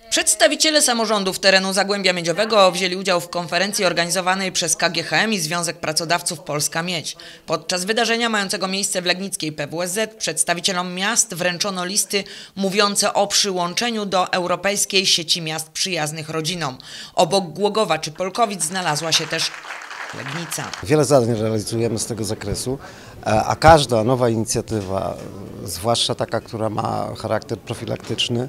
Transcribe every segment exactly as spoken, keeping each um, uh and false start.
Przedstawiciele samorządów terenu Zagłębia Miedziowego wzięli udział w konferencji organizowanej przez K G H M i Związek Pracodawców Polska Miedź. Podczas wydarzenia mającego miejsce w legnickiej P W S Z przedstawicielom miast wręczono listy mówiące o przyłączeniu do Europejskiej Sieci Miast Przyjaznych Rodzinom. Obok Głogowa czy Polkowic znalazła się też Legnica. Wiele zadań realizujemy z tego zakresu, a każda nowa inicjatywa, zwłaszcza taka, która ma charakter profilaktyczny,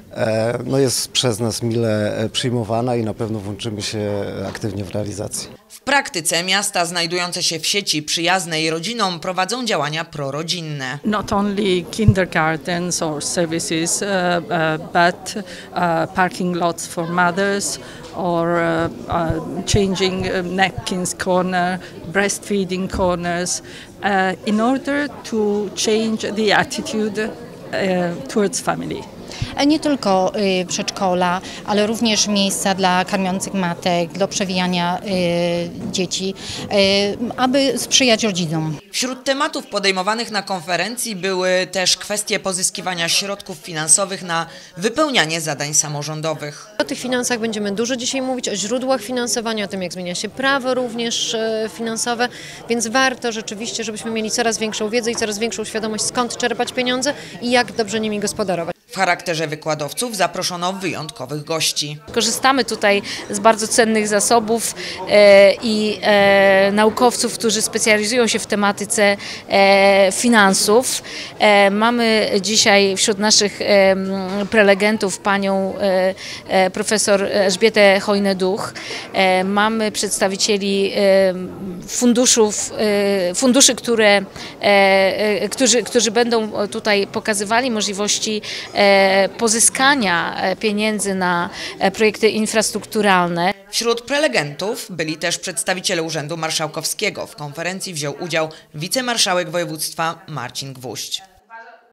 no jest przez nas mile przyjmowana i na pewno włączymy się aktywnie w realizację. W praktyce miasta znajdujące się w sieci przyjaznej rodzinom prowadzą działania prorodzinne. Not only kindergartens or services, uh, uh, but uh, parking lots for mothers or uh, uh, changing napkins corner, breastfeeding corners, uh, in order to change the attitude uh, towards family. Nie tylko y, przedszkola, ale również miejsca dla karmiących matek, do przewijania y, dzieci, y, aby sprzyjać rodzinom. Wśród tematów podejmowanych na konferencji były też kwestie pozyskiwania środków finansowych na wypełnianie zadań samorządowych. O tych finansach będziemy dużo dzisiaj mówić, o źródłach finansowania, o tym, jak zmienia się prawo również finansowe, więc warto rzeczywiście, żebyśmy mieli coraz większą wiedzę i coraz większą świadomość, skąd czerpać pieniądze i jak dobrze nimi gospodarować. W charakterze wykładowców zaproszono wyjątkowych gości. Korzystamy tutaj z bardzo cennych zasobów e, i e, naukowców, którzy specjalizują się w tematyce e, finansów. E, mamy dzisiaj wśród naszych e, prelegentów panią e, e, profesor Elżbietę Hojnę-Duch. E, mamy przedstawicieli e, funduszów, e, funduszy, które, e, e, którzy, którzy będą tutaj pokazywali możliwości e, pozyskania pieniędzy na projekty infrastrukturalne. Wśród prelegentów byli też przedstawiciele Urzędu Marszałkowskiego. W konferencji wziął udział wicemarszałek województwa Marcin Gwóźdź.